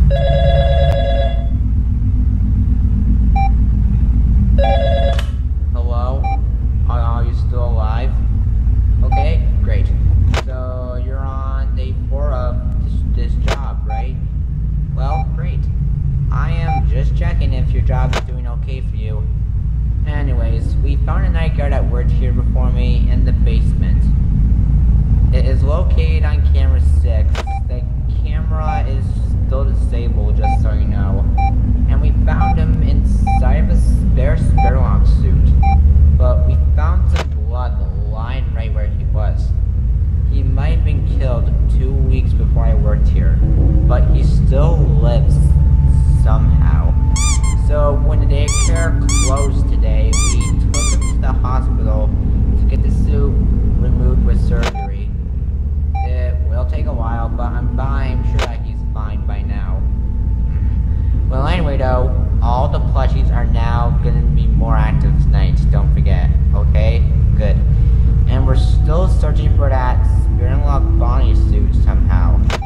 Hello? Are you still alive? Okay, great. So you're on day 4 of this job, right? Well, great. I am just checking if your job is doing okay for you. Anyways, we found a night guard that worked here before me in the basement. It is located on camera 6. The camera is still disabled, just so you know. And we found him inside of a spare Springtrap suit. But we found some blood lying right where he was. He might have been killed 2 weeks before I worked here, but he still lives somehow. So when the daycare closed today, we took him to the hospital to get the suit removed with surgery. It will take a while, but I'm sure that he's fine by now. Well, anyway though, all the plushies are now gonna be more active tonight, don't forget, okay? Good. And we're still searching for that Springtrap Bonnie suit somehow.